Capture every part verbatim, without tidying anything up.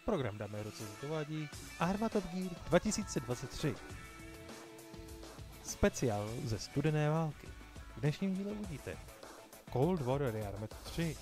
Program Dáme roce dovádí Arma Top Gear dva tisíce dvacet tři. Speciál ze studené války. V dnešním díle uvidíte Cold War Rearmed tři.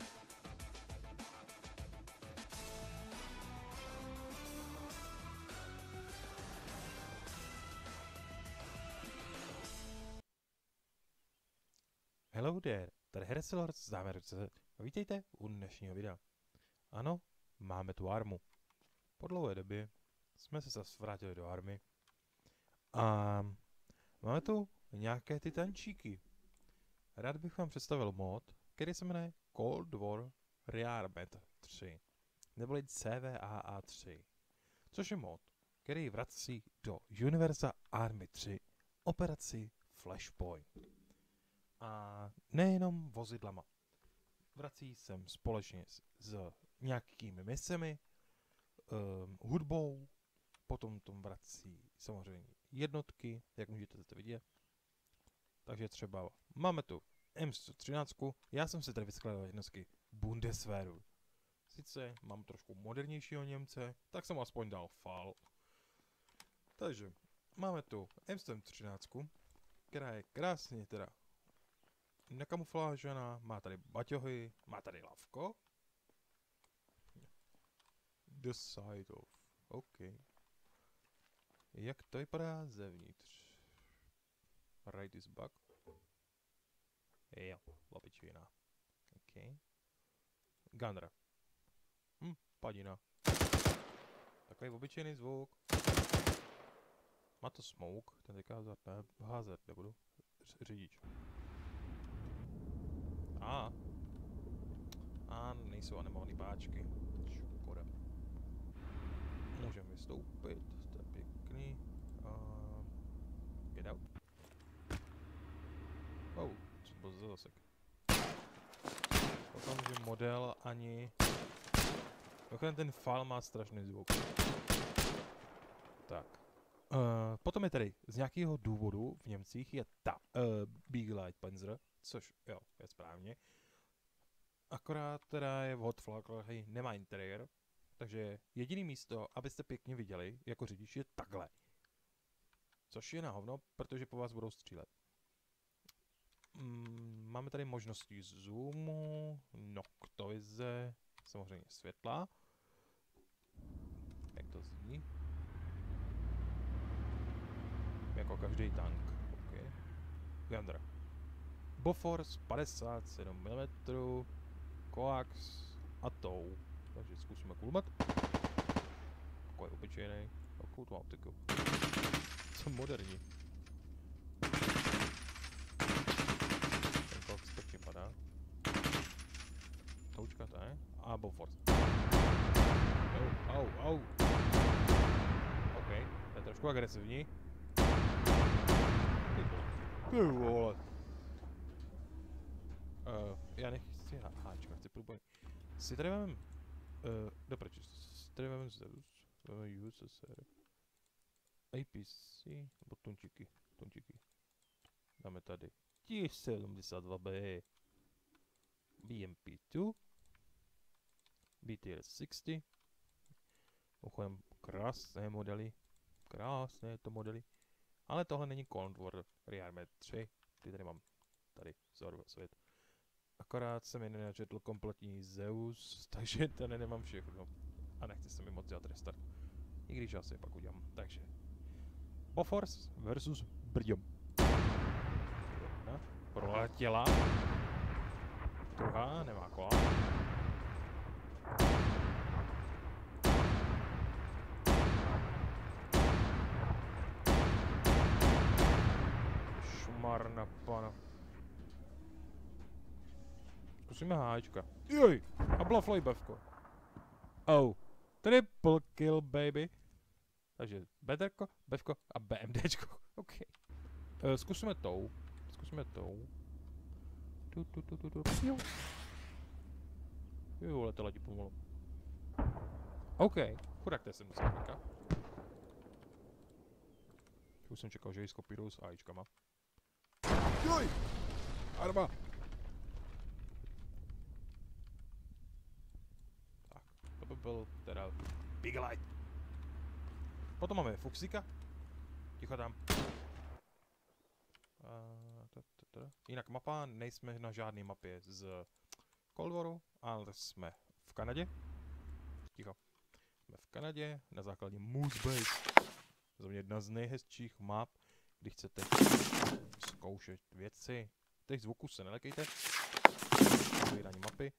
Hello there, tady Hereselord z Dáme roce a vítejte u dnešního videa. Ano, máme tu armu. Po dlouhé době jsme se zase vrátili do army a máme tu nějaké ty tančíky. Rád bych vám představil mod, který se jmenuje Cold War Rearmed tři, neboli C V A A tři, což je mod, který vrací do univerza Army tři operaci Flashpoint. A nejenom vozidlama. Vrací sem společně s, s nějakými misemi, um, hudbou, potom tom vrací samozřejmě jednotky, jak můžete zde vidět. Takže třeba máme tu M sto třináct, já jsem si tady vyskladal jednotky Bundeswehru. Sice mám trošku modernějšího Němce, tak jsem aspoň dal fal. Takže máme tu M sto třináct, která je krásně teda nekamuflážená, má tady baťohy, má tady lavko. The side of, OK. Jak to vypadá zevnitř? Right is back. Jo, obyčejná. OK. Gunner. Hm, padina. Takový obyčejný zvuk. Má to smoke, ten teďka házet, ne, házet nebudu. Řidič. A. A nejsou animovaný páčky. Škoda. Můžeme vystoupit, to je pěkný. Uh, get out. Oh, co byl za zasek. Potom, že model ani... Dokonce ten file má strašný zvuk. Tak. Uh, potom je tady z nějakého důvodu v Němcích je ta uh, Beagle Panzer, což jo, je správně. Akorát teda je od Flaklehy, nemá interiér, takže jediný místo, abyste pěkně viděli jako řidič, je takhle. Což je na hovno, protože po vás budou střílet. Mm, máme tady možnosti zoomu, noktovize, samozřejmě světla. Jak to zní? Jako každý tank. Okay. Gunner. Bofors padesát sedm milimetrů, koax a tou. Takže zkusíme kulmat. Takový obyčejný. Takovou tu optiku. Co moderní. Ten koax pěkně padá. Toučka to je. A Bofors. Au, au, au. OK, to je trošku agresivní. Ty vole. Uh, já nechci háčka, chci průboj. Si tady mám... Uh, doproč, si tady mám Zeus, uh, U S S R, A P C, nebo tunčiky, tunčiky. Dáme tady T sedmdesát dva B, B M P dva, B T R šedesát, uchodem krásné modely, krásné to modely, ale tohle není Cold War Rearmed tři, ty tady mám, tady, vzor svět. Akorát jsem jen nenačetl kompletní Zeus, takže tady nemám všechno. A nechci se mi moc dělat restart. I když asi pak udělám. Takže Bofors versus Brďom. Jedna proletěla. Druhá nemá kola. Šmarna pana. Zkusíme háčka. Joj! A blafloj bevko. Oh. Triple kill, baby. Takže bederko, bevko a BMDčko. OK. Uh, zkusíme tou. Zkusíme tou. Tu, tu, tu, tu, tu. Jo. Jo, ale to letí pomalu. OK. Chudák, to je sedmdesát. Už jsem čekal, že ji skopírujou s AIčkama. Joj! Arma! byl teda Big Light. Potom máme Fuxika. Ticho tam. Uh, ta, ta, ta. Jinak mapa, nejsme na žádné mapě z Cold Waru, ale jsme v Kanadě. Ticho. Jsme v Kanadě na základě Moose Base. To je jedna z nejhezčích map, když chcete zkoušet věci. Těch zvuků se nelekejte. Otevírání mapy.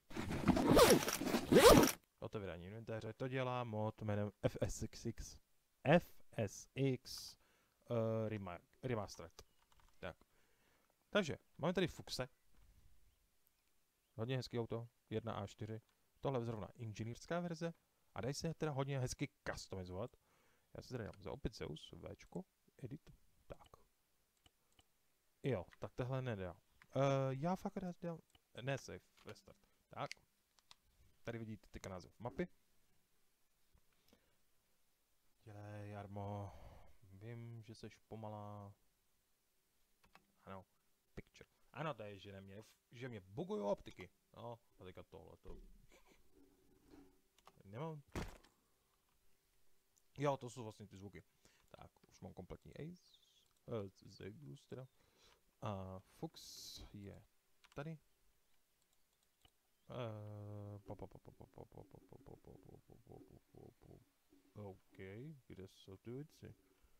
Otevírání inventáře. To dělá mod jménem F S X. F S X uh, Remark, Remastered. Tak. Takže, máme tady Fuxe. Hodně hezký auto, jedna A čtyři. Tohle je zrovna inženýrská verze. A dají se teda hodně hezky customizovat. Já si tady dám za opět Zeus, Včko, edit. Tak. Jo, tak tohle nedá. Uh, já fakt rád dám, ne save, restart. Tak. Tady vidíte teďka název mapy. Dělej, Jarmo. Vím, že seš pomalá. Ano, picture. Ano, to je, že, mě, že mě bugují optiky. No, a teďka tohle to. Nemám. Jo, to jsou vlastně ty zvuky. Tak, už mám kompletní Ace. Uh, Zeus teda. A Fux je tady. OK, kde jsou ty věci?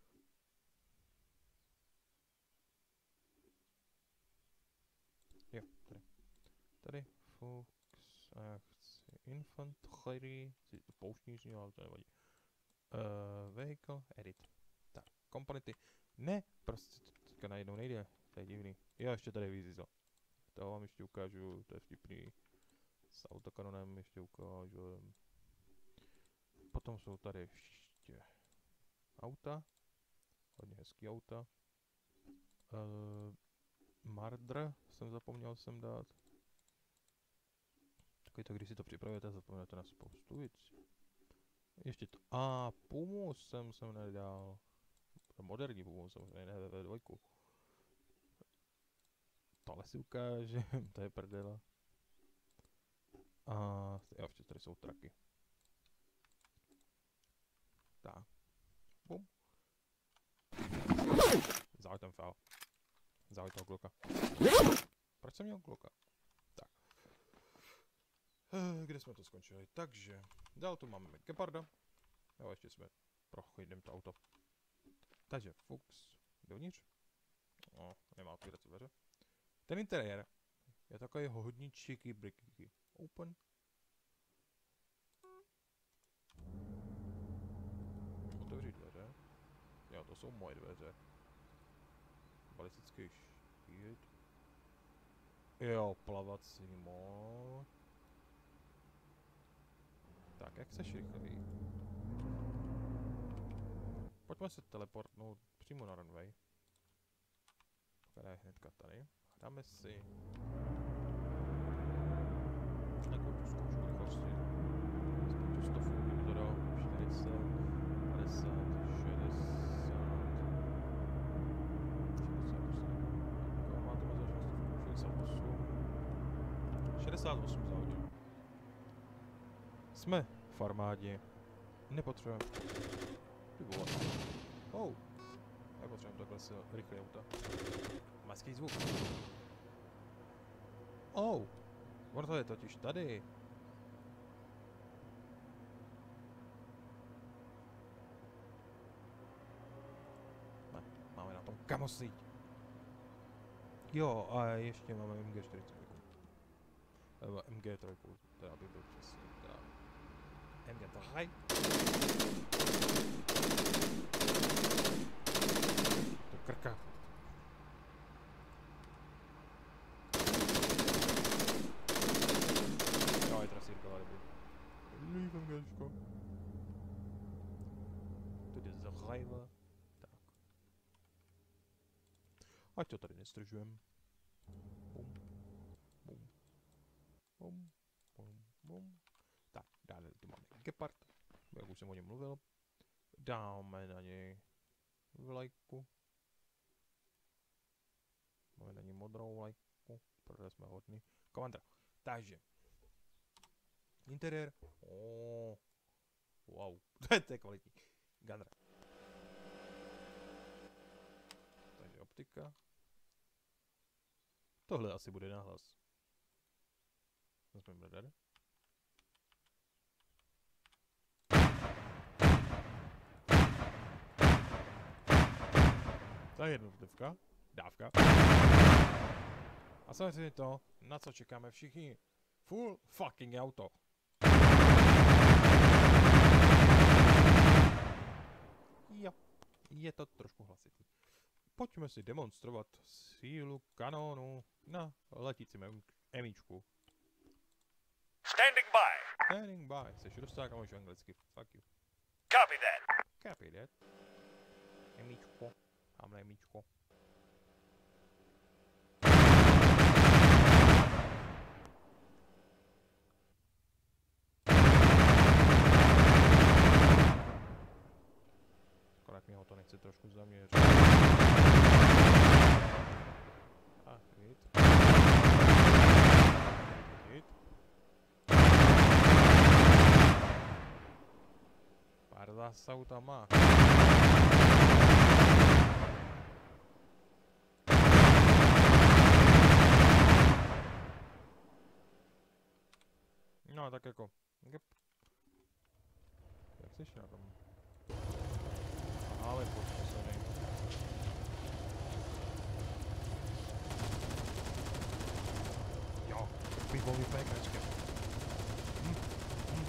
Jo, tady. Tady Fux a já chci Infantry, si to pouštní, ale to nevadí. Uh, vehicle, edit. Tak, komponenty. Ne, prostě to teďka najednou nejde, to je divný. Jo, ještě tady vyzízel. To vám ještě ukážu, to je vtipný. S autokanonem ještě ukážu. Potom jsou tady ještě auta. Hodně hezký auta. Uh, Mardr jsem zapomněl sem dát. Takový to, když si to připravujete, zapomínáte na spoustu věcí. Ještě to. A ah, Pumu jsem sem nedal. Moderní Pumu samozřejmě, ne ve dvojku. Tohle si ukážem, to je prdela. A jo, ještě tady jsou traky. Tak. Bum. Zálež ten fail. Zálež toho kluka. Proč jsem měl kluka? Tak. Kde jsme to skončili? Takže, dál tu máme Geparda. Jo, ještě jsme prochodím to auto. Takže, Fux. Dovnitř. No, nemá otvírat dveře. Ten interiér je takový hodně čiky briky. Open. Otevřít dveře. Jo, to jsou moje dveře. Balistický štít. Jo, plavací mod. Tak, jak seš rychlý? Pojďme se teleportnout přímo na runway. Která je hnedka tady. Dáme si takovou tu zkoušku rychlosti. Aspoň tu stovku, kdyby to dal. čtyřicet, padesát, šedesát. šedesát osm. Má to mezi šedesát osm. šedesát osm za hodinu. Jsme v armádě. Nepotřebujeme. Ty vole. Oh. Nepotřebujeme takhle si rychlý auta. Maský zvuk. Oh. Ono to je totiž tady. Ne, máme na tom kamosíť. Jo, a ještě máme M G čtyřicet. Nebo M G tři, teda by byl přesně. Teda M G tři. To krka. Jo, je trasírková dobu. Líp MGčko. Tady je zahajva. Tak. Ať to tady nestržujem. Bum. Bum. Bum. Bum. Bum. Tak, dále tu máme Gepard. Jak už jsem o něm mluvil. Dáme na něj vlajku. Máme na něj modrou vlajku, protože jsme hodní. Komandra. Takže. Interiér. Oh, To je, to je kvalitní. Gunner. Takže optika. Tohle asi bude nahlas. Vezmeme radar. To je jednotlivka. Dávka. A samozřejmě to, na co čekáme všichni. Full fucking auto. Jo, je to trošku hlasitý. Pojďme si demonstrovat sílu kanónu na letícím emíčku. Standing by. Standing by. Seš dosták a můžu anglicky. Fuck you. Copy that. Copy that. Emíčko. Tamhle emíčko. Akorát mi ho to nechci trošku zaměřit. A hit. Hit. Pár zásahů tam má. No tak jako. Yep. Jak jsi na tom? Ale počasový. Jo, bych volný pékačka. Hm. Hm.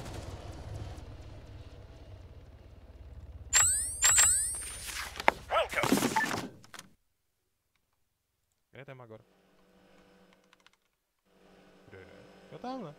Welcome. Kde je ten Magor? Kde je? Jo, tamhle.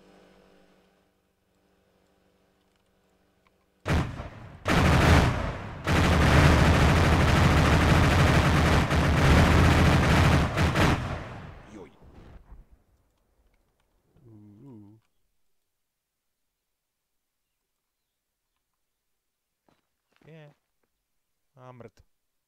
Je. A mrt.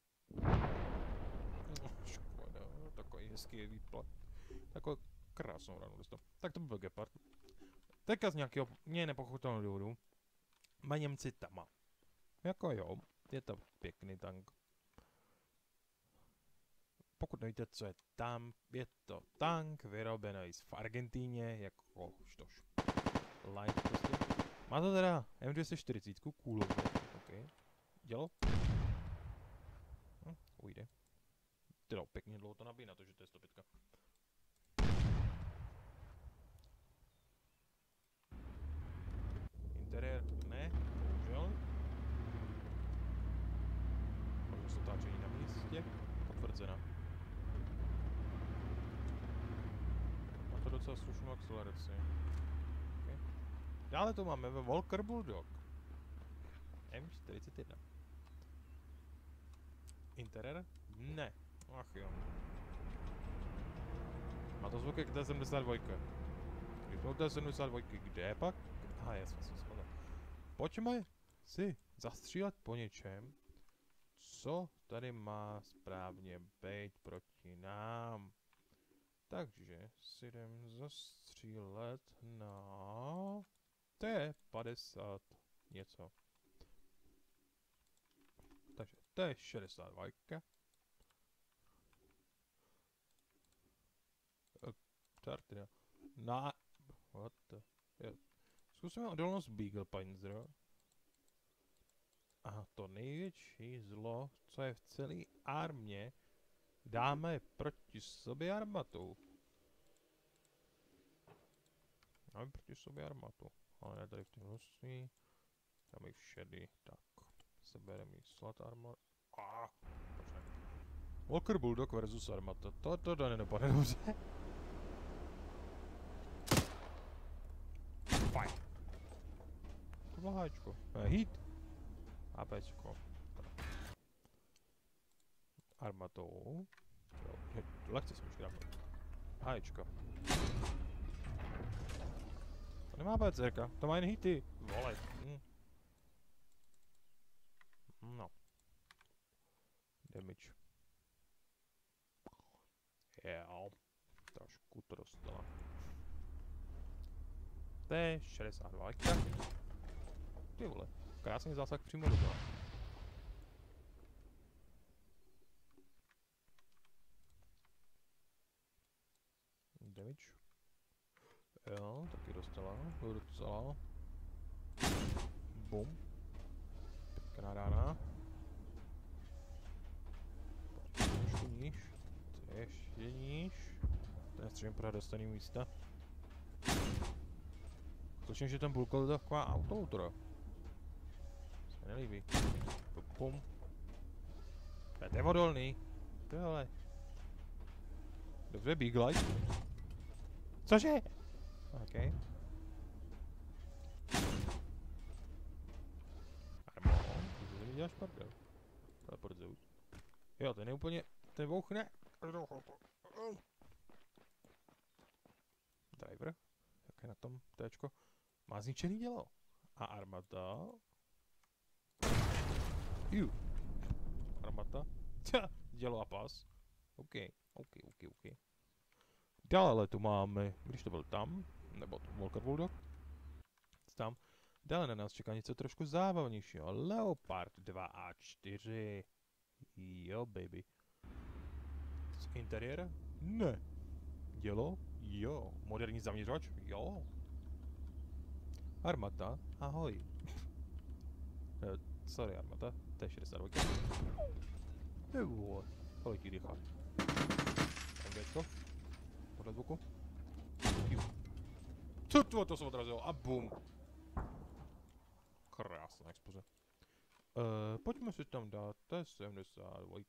Škoda, takový hezký výplat. Takovou krásnou ranu dostal. Tak to by byl Gepard. Teďka z nějakého mě nepochopitelného důvodu má Němci Tama. Jako jo, je to pěkný tank. Pokud nevíte, co je tam, je to tank vyrobený v Argentíně, jako štož. Light prostě. Má to teda M dvě stě čtyřicet, kůlově, ok. Dělo? Hm, ujde. Teda pěkně dlouho to nabíjí na to, že to je sto pět. Interiér ne, bohužel. Možnost otáčení na místě, potvrzena. Má to docela slušnou akceleraci. Okay. Dále tu máme ve Walker Bulldog. M čtyřicet jedna. Interiér? Ne. Ach jo. Má to zvuk jak T sedmdesát dva. Když byl T sedmdesát dva, kde je pak? Aha, jasně, jsem spadl. Pojďme si zastřílet po něčem, co tady má správně být proti nám. Takže si jdem zastřílet na T padesát něco. Takže T šedesát dva. Starter. Na... What the... Yeah. Zkusíme odolnost Beagle Panzer. A to největší zlo, co je v celé armě, dáme proti sobě armatu. Dáme proti sobě armatu. Ale ne tady v tom hnusný. Dáme jich šedý. Tak. Sebereme jí slot armor. Ah, Walker Bulldog versus armata. To, to, to nedopadne dobře. Fajn. To bylo háčko. Ne, hit. APčko. Armatou. Jo, lehce jsme už grafili. Háčko. To nemá PCka, to má jen hity. Vole. Hm. No. Damage. Jo. Trošku to dostala. T šedesát dva. Ty vole. Krásný zásah přímo do toho. Damage. Jo, taky dostala. Docela. Bum. Pěkná rána. Trošku níž. To je ještě níž. To je střím pořád dostaný místa. Zločím, že ten bulkol je taková autoautora. Se mi nelíbí. Pum. To je odolný. Tohle. Dobře, Big Light. Cože? OK. Armo, ty mi děláš pardel. Teleport zout. Jo, ten je úplně, ten bouchne. Driver, jak je na tom téčko? Má zničený dělo. A armata. Ju. Armata. Tja, dělo a pas. OK, OK, OK, OK. Dále tu máme, když to byl tam, nebo to Walker Bulldog, tam, dále na nás čeká něco trošku zábavnějšího. Leopard dva a čtyři. Jo, baby. Z interiér? Ne. Dělo? Jo. Moderní zaměřovač? Jo. Armata? Ahoj. uh, sorry, armata. T šedesát dva. Nebo, kolik ti dýchá? Angečko? Podle zvuku. Co to, to se odrazilo a bum. Krásná expoze. Uh, pojďme si tam dát T sedmdesát dva.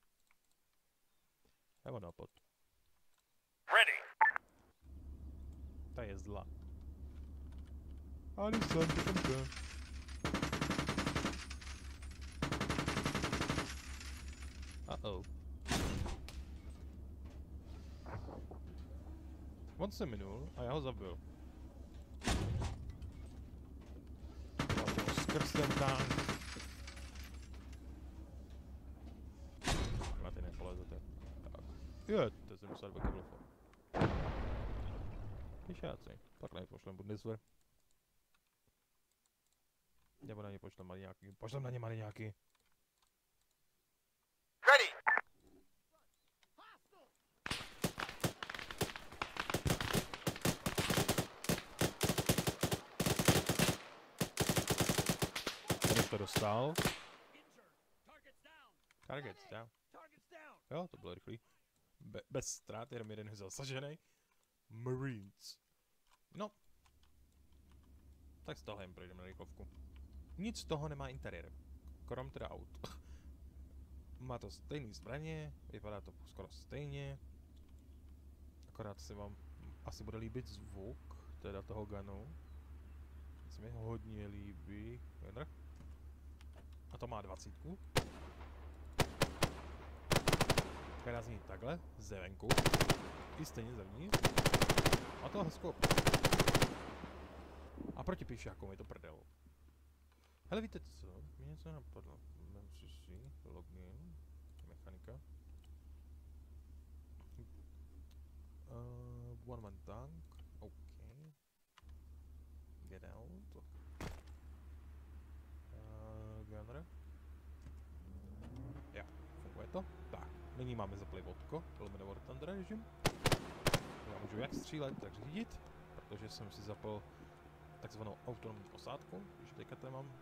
Já mám nápad. Ready. Ta je zla. Ali jsem, jsem jsem. Uh-oh. On se minul a já ho zabil. Skrz ten tank. Na ty nepolezete. Tak. Jo, to jsem musel dva kiblofon. Píšáci. Pak na ně pošlem Bundeswehr. Nebo na ně pošlem malý nějaký. Pošlem na ně malý nějaký. Ready. To dostal. Targets down. Jo, to bylo rychlý. Be bez ztrát, jenom jeden je zasažený. Marines. No. Tak z toho jen projdeme na rychlovku. Nic z toho nemá interiér. Krom teda aut. Má to stejný zbraně, vypadá to skoro stejně. Akorát se vám asi bude líbit zvuk, teda toho gunu. Se mi hodně líbí. Vendr? A to má dvacítku. Která zní takhle, zevenku. I stejně zevnitř. A to hezko. A proti píšákům je to prdel. Hele, víte co? Mě něco napadlo. Mám si si login. Mechanika. Uh, one man tank. OK. Get out. Uh, gunner. Jo, funguje to. Tak, nyní máme zaplay vodko. Lomeno War Thunder režim. Já můžu jak střílet, tak řídit. Protože jsem si zapl takzvanou autonomní posádku. Když teďka tady mám.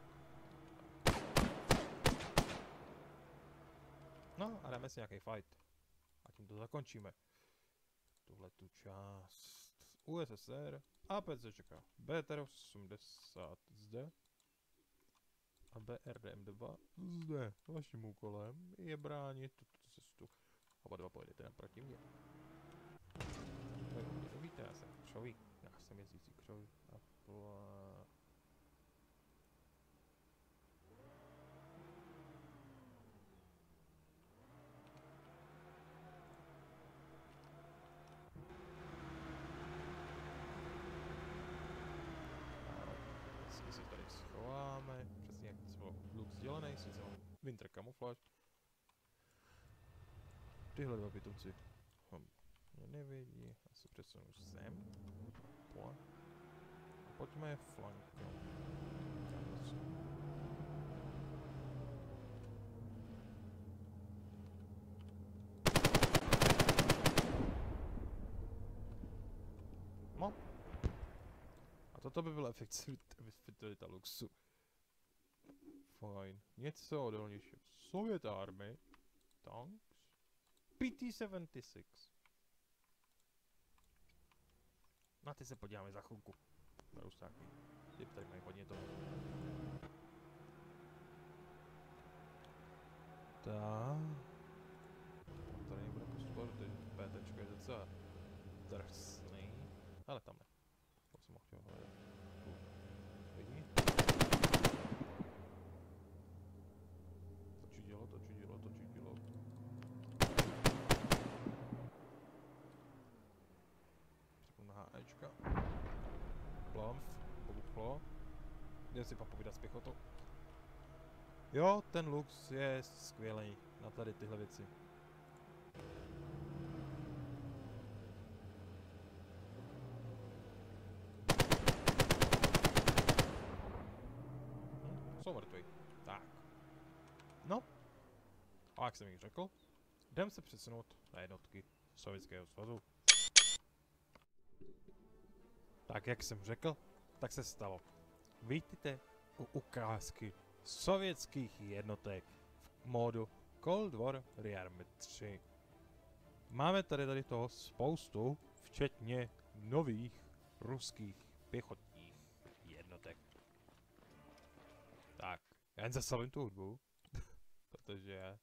No a dáme si nějaký fight. A tím to zakončíme. Tuhle tu část U S S R a P C čeká B T R osmdesát zde a B R D M dva zde. Vaším úkolem je bránit tuto cestu. Oba dva pojedete naproti mě. Víte, já jsem křoví. Já jsem jezdící křoví. A pla... si tady schováme, přesně jak svou luk sdělený, si celou winter camouflage. Tyhle dva pitomci mě nevědí, asi přesunu sem. Pojď. A pojďme flankem. to by byl efektivita luxu. Fajn. Něco odolnějšího. Sovět Army. Tanks. P T sedmdesát šest. Na ty se podíváme za chvilku. Na Rusáky. Ty tady mají hodně toho. Tak. Tady nebude postupovat, protože PTčko je docela drsný. Ale tam ne. To jsem mohl chtěl hledat. Vidí? To čudilo, to čudilo, to čudilo. Přepnu na HEčka. Plumf, pobuchlo. Jdem si pak povídat s pěchotou. Jo, ten lux je skvělý na tady tyhle věci. Hm, jsou mrtví. Tak. No. A jak jsem jich řekl, jdem se přesunout na jednotky Sovětského svazu. Tak jak jsem řekl, tak se stalo. Vítejte u ukázky sovětských jednotek v módu Cold War Rearmy tři. Máme tady tady toho spoustu, včetně nových ruských pěchotních jednotek. Tak, já jen zastavím tu hudbu, protože...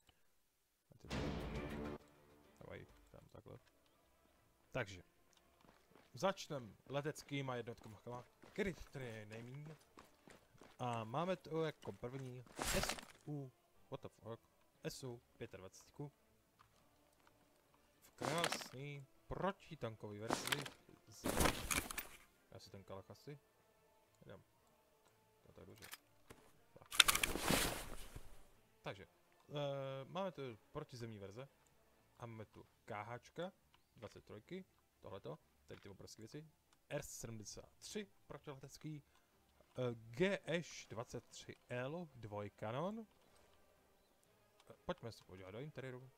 Dávaj tam takhle. Takže, začneme leteckýma jednotkama, který tady je nejméně. A máme to jako první S U, what the fuck, S U dvacet pět. V krásný protitankový verzi z... Já si ten kalach asi. Jdem. To tak dobře. Tak. Takže, uh, máme tu protizemní verze. A máme tu KHčka dvacet tři, tohleto, tady ty obrovské věci. R sedmdesát tři protiletecký. G Š dvacet tři L dvojkanon. Pojďme se podívat do interiéru.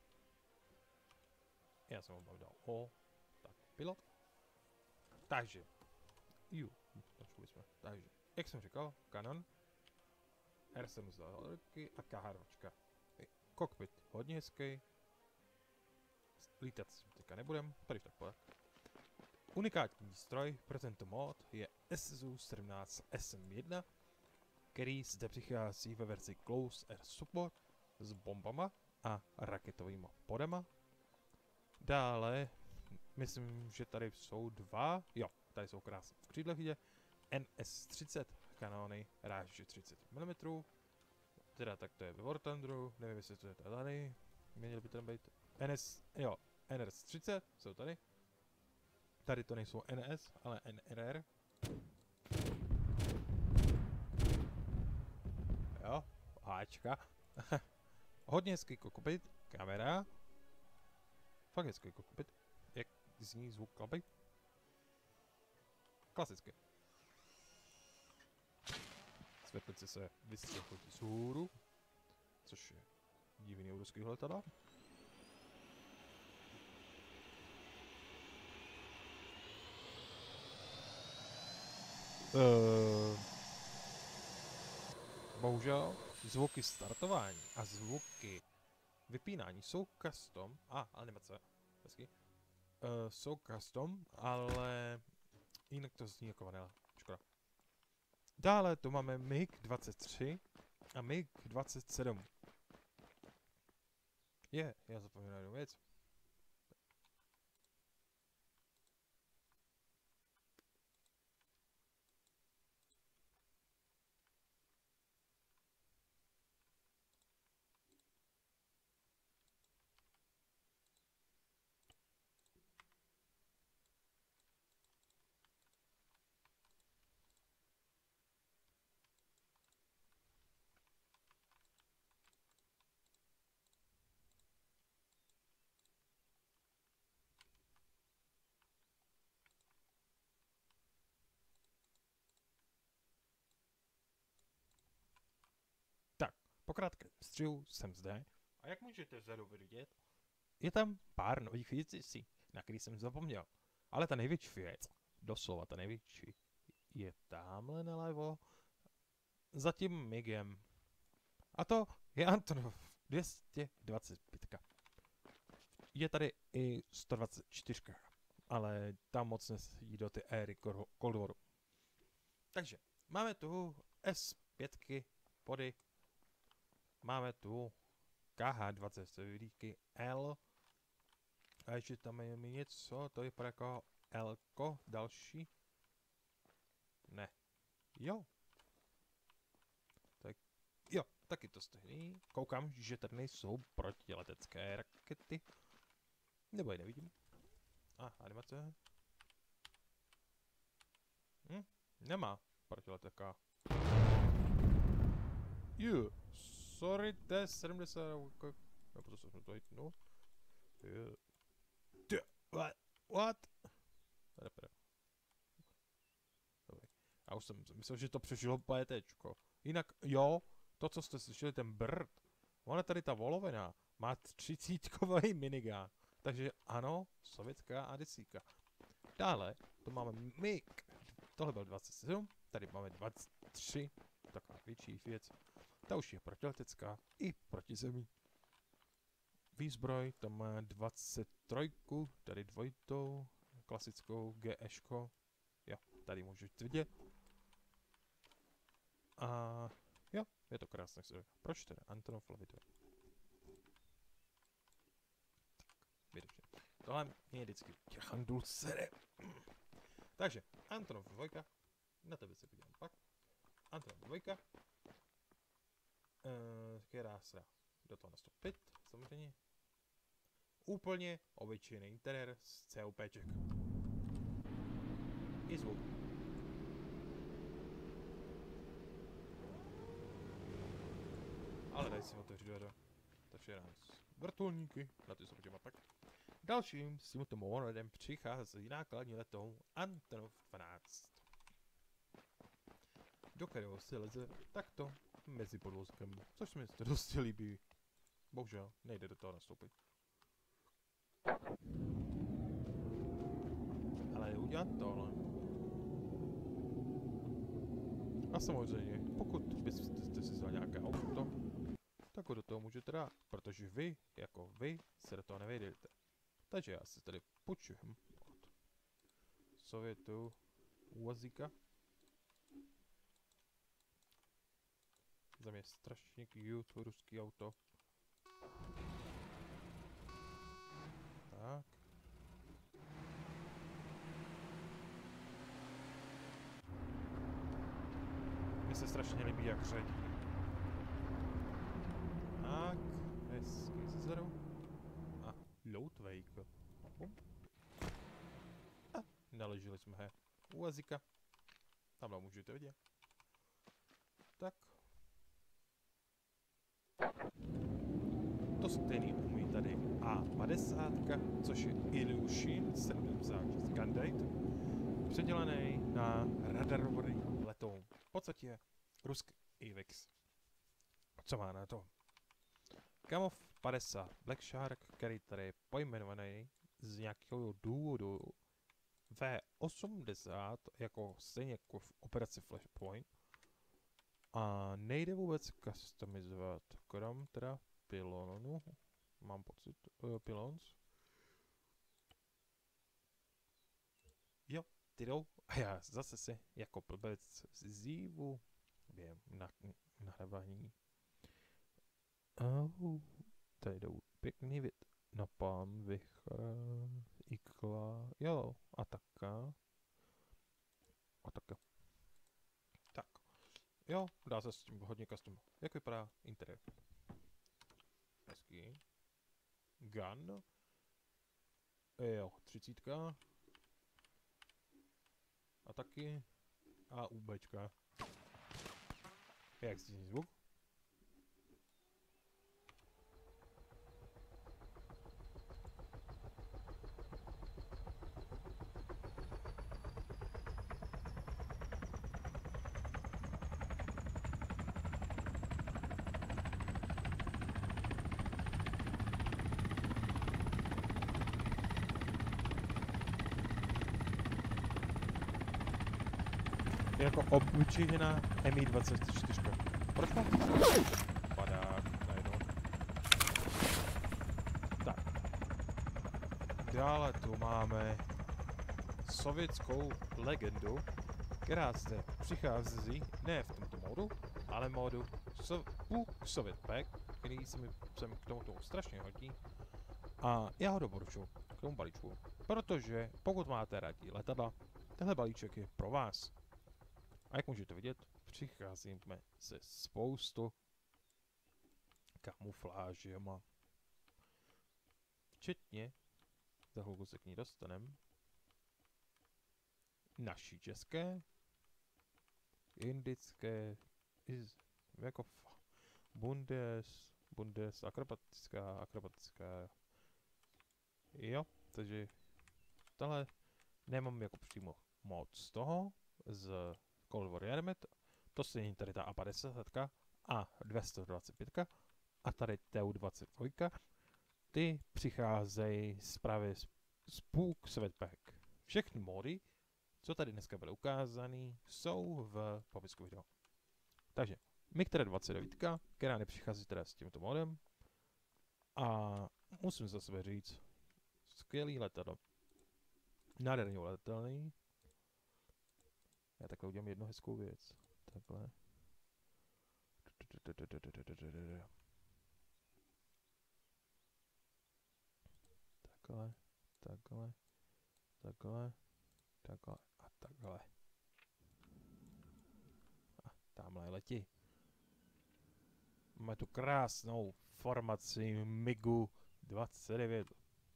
Já jsem ho dal O. Tak, pilot. Takže. Ju, trošku jsme. Takže, jak jsem říkal, kanon. R sedmdesát tři a K H dva. Kokpit hodně hezký. Lítat teďka nebudem, tady tak pojď. Unikátní stroj pro tento mod je S U sedmnáct S M jedna, který zde přichází ve verzi Close Air Support s bombama a raketovými podema. Dále, myslím, že tady jsou dva, jo, tady jsou krásné v křídlech vidět, N S třicet kanóny ráže třicet milimetrů, teda tak to je ve War Thunderu, nevím, jestli to je tady, měli by tam být N S, jo, N S třicet, jsou tady. Tady to nejsou N S, ale N R R. Jo, Ačka. Hodně hezký kokpit, kamera. Fakt hezký kokpit. Jak zní zvuk klapy? Klasicky. Světlice se vystřechují z hůru, což je divný u ruských letadel. Uh, bohužel zvuky startování a zvuky vypínání jsou custom, a ah, animace, hezky, uh, jsou custom, ale jinak to zní jako vanila, škoda. Dále tu máme MiG dvacet tři a MiG dvacet sedm. Je, yeah, já zapomínám jednu věc. Po krátkém střihu jsem zde a jak můžete vzadu vidět, je tam pár nových věcí, na který jsem zapomněl. Ale ta největší věc, doslova ta největší, je tamhle nalevo, za tím migem. A to je Antonov dvě stě dvacet pět. Je tady i sto dvacet čtyři, ale tam moc nesedí do ty éry Cold Waru. Takže máme tu S pět pody, máme tu K H dvacet L a ještě tam je mi něco, to vypadá jako L-ko, další. Ne. Jo. Tak, jo, taky to stejný. Koukám, že tady nejsou protiletecké rakety. Nebo je nevidím. A, ah, animace. Hm, nemá protileteká. Jo, sorry, T sedmdesát. No, proto jsem to hitnul. Jo. What? What? Repre. Já už jsem myslel, že to přežilo PTčko. Jinak, jo, to, co jste slyšeli, ten brd. Ona tady ta volovina má třicítkový minigun. Takže ano, sovětská a desítka. Dále, to máme MiG. Tohle byl dvacet sedm, tady máme dvacet tři. Taková větší věc. Ta už je protiletecká i protizemí. Výzbroj, tam má dvacet tři, tady dvojitou, klasickou GŠko. Jo, tady můžete vidět. A jo, je to krásné. Proč teda Antonov levituje? Tak, vydržím. Tohle je vždycky Chandul sere. Takže, Antonov dvojka. Na tebe se podívám pak. Antonov dvojka. Uh, která se dá do toho nastoupit, samozřejmě. Úplně obyčejný interiér z COPček. I zvuk. Ale daj si otevřít dveře. Takže nás vrtulníky, na ty se podíváme pak. Dalším s tímto monoledem přichází nákladní letoun Antonov dvanáct. Do kterého se leze takto mezi podvozkem, což se mi to dosti líbí. Bohužel nejde do toho nastoupit. Ale udělat tohle. A samozřejmě, pokud byste si vzali nějaké auto, tak ho do toho můžete dát, protože vy, jako vy, se do toho nevejdete. Takže já si tady půjčujem od Sovětu Uazíka. Za mě strašně cute ruský auto. Tak. Mně se strašně líbí, jak řadí. Tak, hezky zezadu. A load vehicle. A naložili jsme he u Azika. Tamhle můžete vidět. Tak. To stejný umí tady A padesát, což je Ilyushin sedmdesát šest Gandate, předělaný na radarový letoun. V podstatě ruský I V X. Co má na to? Kamov padesát Black Shark, který tady je pojmenovaný z nějakého důvodu V osmdesát, jako stejně jako v operaci Flashpoint. A nejde vůbec customizovat, krom teda pylonu, mám pocit, uh, pylons. Jo, ty jdou, a já zase si jako blbec zívu během na, nahrávání. Oh, tady jdou pěkný vid na pán, vychra, ikla, jo, a taka. A taka. Tak. Jo, dá se s tím hodně custom. Jak vypadá interiér? Hezký. Gun. Jo, třicítka. A taky. A UBčka. Jak zní zvuk? jako obyčejná M I dvacet čtyři. Proč mám padák najednou? Tak. Dále tu máme sovětskou legendu, která zde přichází ne v tomto módu, ale módu so Puk Soviet Pack, který se mi sem k tomuto strašně hodí. A já ho doporučuji k tomu balíčku, protože pokud máte rádi letadla, tenhle balíček je pro vás. A jak můžete vidět, přicházíme se spoustu kamuflážema. Včetně, za chvilku se k ní dostaneme, naší české, indické, iz, jako bundes, bundes, akrobatická, akrobatická. Jo, takže tohle nemám jako přímo moc z toho, z Cold War Hermet, to je tady ta A padesát a dvě stě dvacet pět a tady T U dvacet dva, ty přicházejí z právě z Puk Soviet Pack. Všechny módy, co tady dneska byly ukázány, jsou v popisku videa. Takže mig dvacet devět, která nepřichází teda s tímto modem, a musím za sebe říct, skvělý letadlo. Nádherně letelný. Já takhle udělám jednu hezkou věc. Takhle. Takhle, takhle, takhle, takhle a takhle. A tamhle letí. Máme tu krásnou formaci MiGu dvacet devět.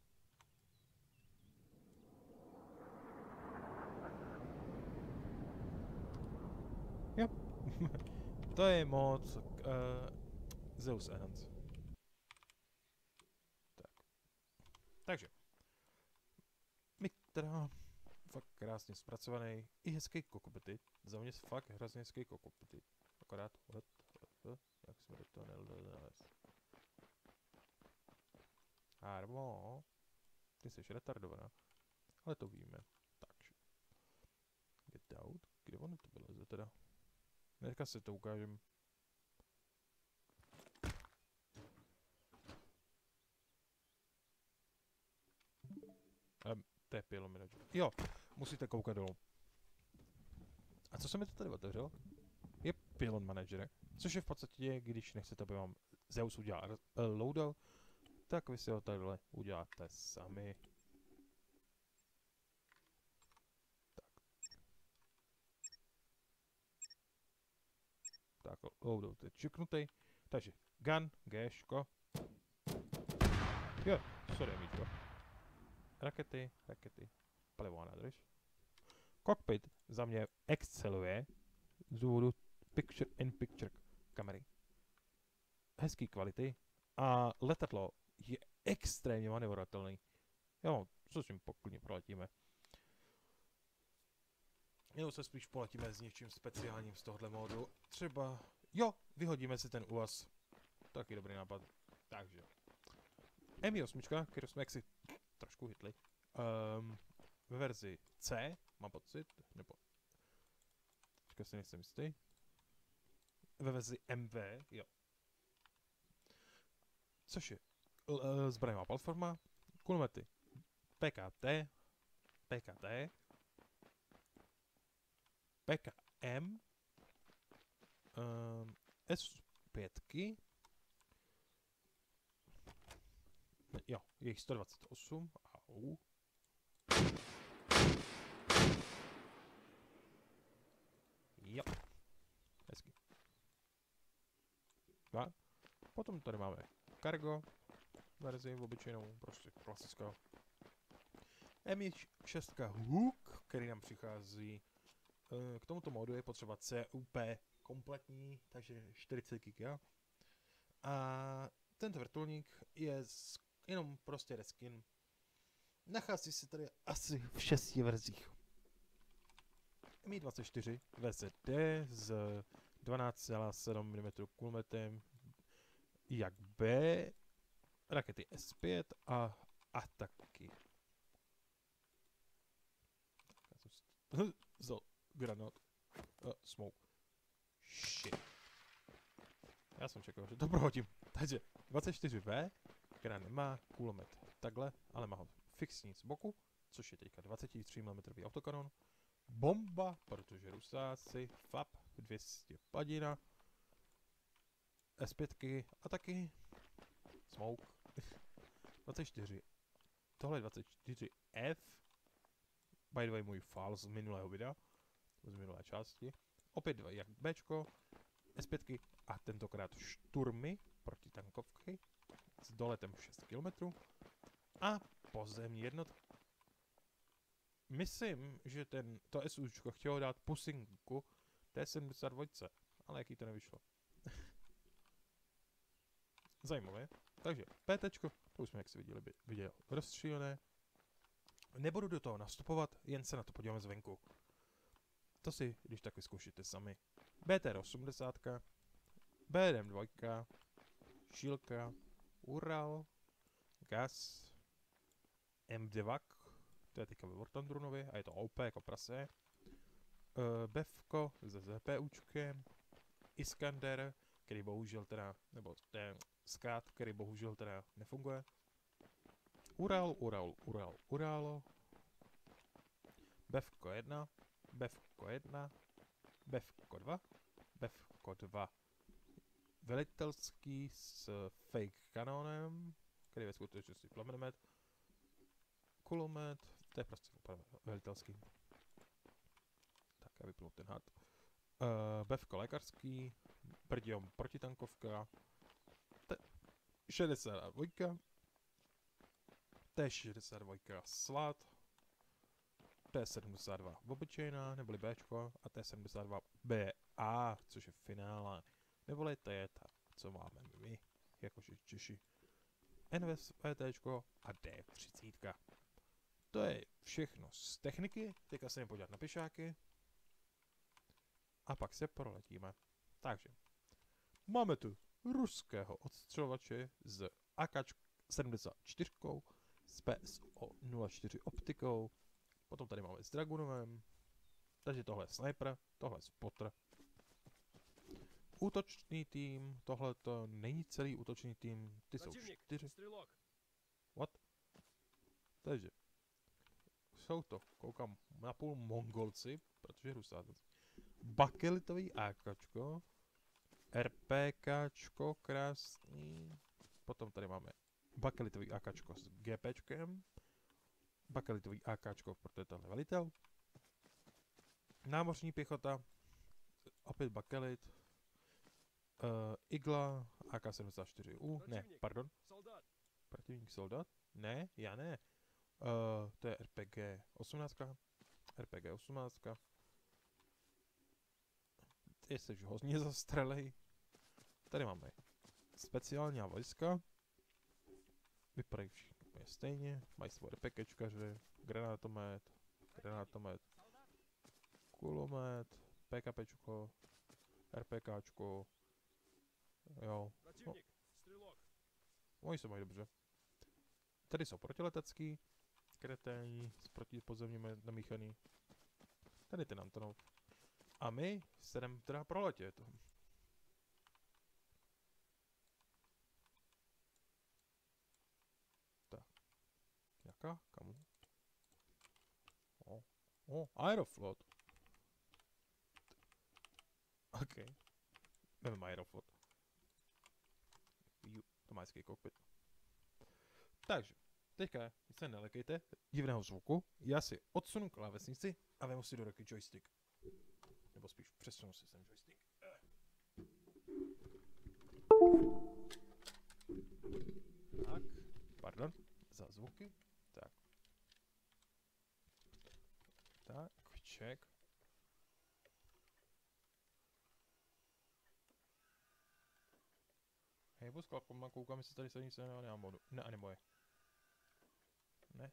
Jo, to je moc uh, Zeus Enhance. Tak. Takže. MiG teda fakt krásně zpracovaný, i hezký kokpity. Za mě fakt hrozně hezký kokpity. Akorát, what, what, jak jsme do toho nelezli. Armo, ty jsi retardovaná. Ale to víme. Takže. Get out. Kde ono to bylo teda? Dneska si to ukážem. Um, to je pylon manager. Jo, musíte koukat dolů. A co se mi to tady otevřelo? Je pylon manager, což je v podstatě, když nechcete, aby vám Zeus udělal uh, loadout, tak vy si ho tadyhle uděláte sami. Tak, loadout je čuknutý. Takže, gun, Gško. Jo, sorry, amíčko. Rakety, rakety, palivová nádrž. Cockpit za mě exceluje z důvodu picture in picture kamery. Hezký kvality a letadlo je extrémně manevrovatelný. Jo, co s tím poklidně proletíme. Nebo se spíš poletíme s něčím speciálním z tohohle módu. Třeba, jo, vyhodíme si ten U A Z. Taky dobrý nápad. Takže. M I osm, kterou jsme jaksi trošku hitli. Um, ve verzi C, mám pocit, nebo... Počkej, si nejsem jistý. Ve verzi M V, jo. Což je uh, zbraňová platforma, kulomety P K T, P K T, P K M, um, S pět, jo, je jich sto dvacet osm, au. Jo, hezky. A potom tady máme cargo verzi, obyčejnou, prostě klasická. M I šest Hook, který nám přichází. K tomuto modu je potřeba C U P kompletní, takže čtyřicet gigabajtů. A tento vrtulník je z, jenom prostě reskin. Nachází se tady asi v šesti verzích. M I dvacet čtyři V Z D s dvanáct celá sedm milimetrů kulometem, jak B, rakety S pět a ataky. Vzal granát. Uh, smoke. Shit. Já jsem čekal, že to prohodím. Takže dvacet čtyři vé, která nemá kulomet takhle, ale má ho fixní z boku, což je teďka dvacet tři milimetrů autokanon. Bomba, protože Rusáci, F A P, dvě stě padina, S pět a taky smoke. dvacet čtyři. Tohle je dvacet čtyři F. By the way, můj file z minulého videa, z minulé části. Opět dva jak Bčko, S pět a tentokrát šturmy proti tankovky s doletem šest kilometrů a pozemní jednotky. Myslím, že ten, to SUčko chtělo dát pusinku T sedmdesát dva, ale jaký to nevyšlo. Zajímavé. Takže PTčko, to už jsme, jak si viděli, viděl rozstřílené. Nebudu do toho nastupovat, jen se na to podíváme zvenku. To si, když tak vyzkoušíte sami. B T R osmdesát, B D M dva, Šílka, Ural, Gas, M dva, to je teďka ve War Thunderově a je to O P jako prase. Uh, Bevko se ZPUčkem, Iskander, který bohužel teda, nebo ten Skat, který bohužel teda nefunguje. Ural, Ural, Ural, Uralo. Bevko jedna, Bevko jedna, Bevko dva, Bevko dva. Velitelský s fake kanonem, který ve skutečnosti plamenomet. Kulomet, to je prostě velitelský. Tak já vypnu ten had. Uh, Bevko lékařský, Brdiom protitankovka, T šedesát dva, T šedesát dva slad, T sedmdesát dva obyčejná, neboli Bčko, a T sedmdesát dva B A, což je finále, neboli to je ta, co máme my, jakože Češi. N V S V T a D třicet. To je všechno z techniky, teďka se jdeme podívat na pěšáky. A pak se proletíme. Takže, máme tu ruského odstřelovače z A K sedmdesát čtyři, s P S O nula čtyři optikou, potom tady máme s Dragunovem, takže tohle je sniper, tohle je spotter. Útočný tým, tohle to není celý útočný tým, ty jsou čtyři. What? Takže, jsou to, koukám, napůl Mongolci, protože Rusáci. Bakelitový AKčko, RPKčko krásný, potom tady máme bakelitový AKčko s GPčkem, bakelitový AKčko, protože to je velitel, námořní pěchota, opět bakelit, uh, Igla, A K sedmdesát čtyři U, ne, pardon, protivník soldat, ne, já ne, uh, to je R P G osmnáct, R P G osmnáct, jestli ho hodně zastrelej. Tady máme speciální vojska. Vypadají všichni úplně stejně. Mají svoje RPGčkaře, granátomet, granátomet, kulomet, PKPčko, RPKčko. Jo. No. Oni se mají dobře. Tady jsou protiletecký, kreténi, s protipozemními namíchaný. Tady ten Antonov. A my se jdeme teda proletět. Tak. Jaká? Kamu? O, o, Aeroflot. OK. Jdeme Aeroflot. Ju, to má hezký kokpit. Takže, teďka se nelekejte divného zvuku. Já si odsunu klávesnici a vemu si do ruky joystick. Nebo spíš přesunu si ten joystick. Tak, pardon, za zvuky. Tak. Tak, check. Hejbu s klapkama, koukám, jestli tady se nic nemám modu. Ne, a nebo je. Ne.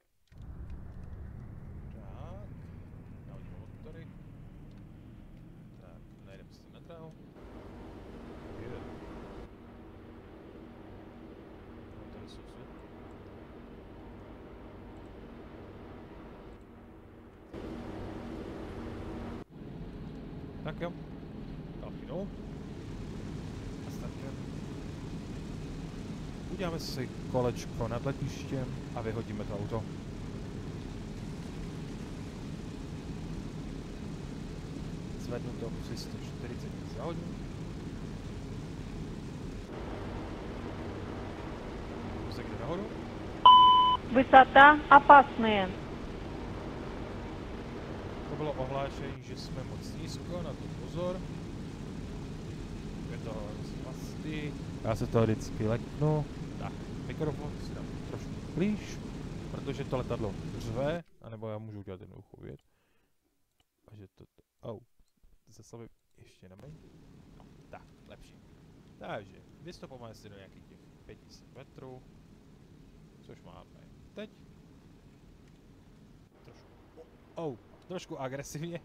Tak. Nahodíme motory. Tak, najdeme si netrál. Jde. Motory jsou super. Tak Tak jo. Kalky dolů. A startem. Uděláme si kolečko nad letištěm a vyhodíme to auto. Zvednu to při sto čtyřicet za hodinu. Se jde nahoru. Высота опасная. To bylo ohlášení, že jsme moc nízko, na to pozor. Je to vlastně. Já se to vždycky leknu. Tak, mikrofon si dám trošku blíž, protože to letadlo řve, anebo já můžu udělat jednoduchou věc. A že to... Au. Se sami ještě nebej. No, tak, lepší. Takže, vystupujeme si do nějakých těch pět set metrů. Což máme teď. Trošku... Oh, trošku agresivně.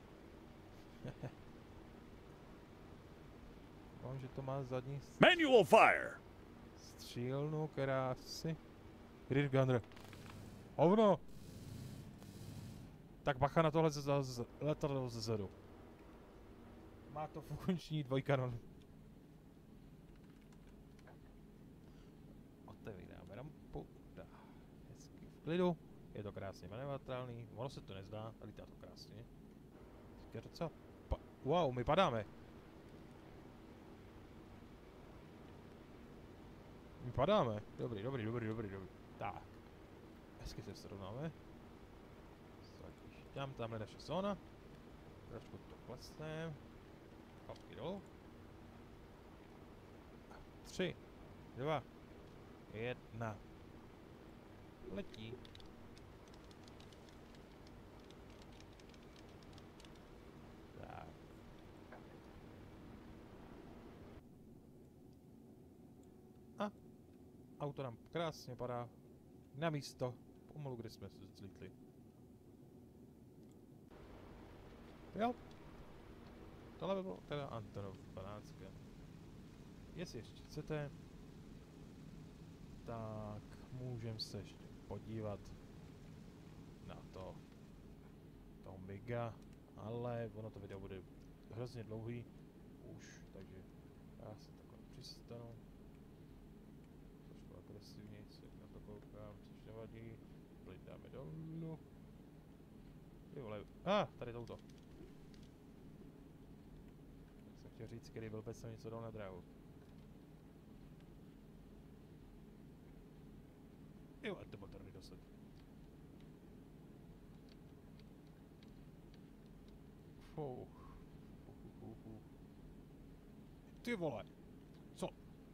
Mám, že to má zadní Manual fire! střílnu, která si... Rear gunner. Hovno! Tak bacha na tohle z, z, letadlo zezadu. Má to funkční dvojkanon. Otevíráme rampu. Dá. Hezky v klidu. Je to krásně manevratelný. Ono se to nezdá, ale lítá to krásně. Je docela... Pa wow, my padáme. My padáme. Dobrý, dobrý, dobrý, dobrý, dobrý. Tak. Hezky se srovnáme. Dám tamhle naše zóna. Trošku to klesnem. Kapky dolů. Tři, dva, jedna. Letí. Tak. A auto nám krásně padá na místo, pomalu, kde jsme se zlítli. Jo. Tohle by bylo teda Antonov Panácké. Jestli ještě chcete, tak můžeme se ještě podívat na to toho Miga, ale ono to video bude hrozně dlouhý už, takže já se takhle přistanu. Trošku agresivněji se na to koukám, což nevadí. Plyn dáme dolů. Ty vole, a ah, tady touto. Tak jsem chtěl říct, který blbec jsem něco dal na dráhu. Jo, a to bylo tady doset. Fuh. Ty vole. Co?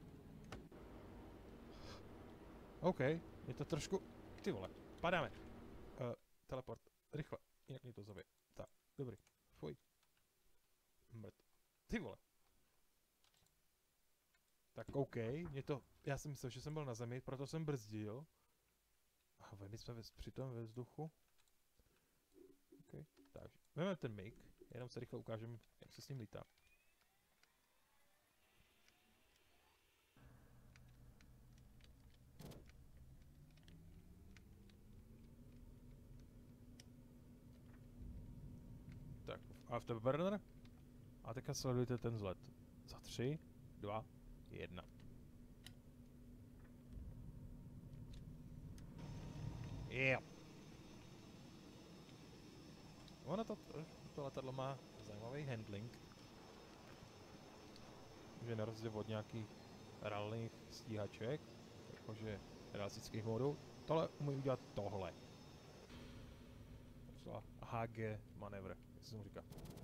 OK, je to trošku... Ty vole, padáme. Uh, teleport, rychle, jinak mě to zabije. Tak, dobrý, fuj. Mrt. Ty vole. Tak OK, mě to... Já jsem myslel, že jsem byl na zemi, proto jsem brzdil. A my jsme ve, přitom ve vzduchu. OK, takže vezmeme ten mig, jenom se rychle ukážeme, jak se s ním lítá. Tak, afterburner. A teďka sledujte ten vzlet. Za tři, dva, jedna. Yep. Ono to, to letadlo má zajímavý handling. Že na rozdíl od nějakých rallyích stíhaček, jakože realistických modů, tohle umí udělat tohle. Třeba H G manévr, jak se mu říká.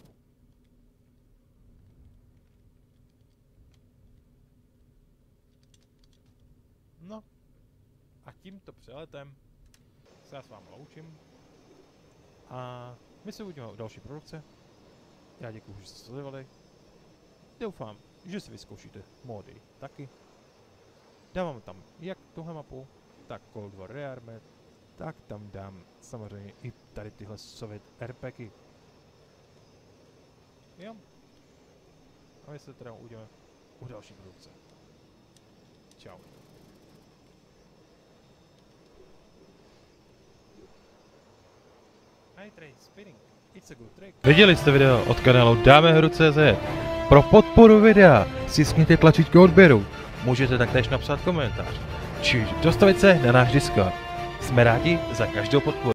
No. A tímto přeletem se já s vámi loučím. A my se uvidíme u další produkce. Já děkuji, že jste sledovali. Doufám, že si vyzkoušíte módy taky. Dávám tam jak tuhle mapu, tak Cold War Rearmed, tak tam dám samozřejmě i tady tyhle Sovět RPky. Jo. A my se teda uvidíme u další produkce. Čau. Night Train spinning. Viděli jste video od kanálu Dáme hru tečka cé zet. Pro podporu videa stiskněte tlačítko odběru. Můžete taktéž napsat komentář. Či dostavit se na náš Discord. Jsme rádi za každou podporu.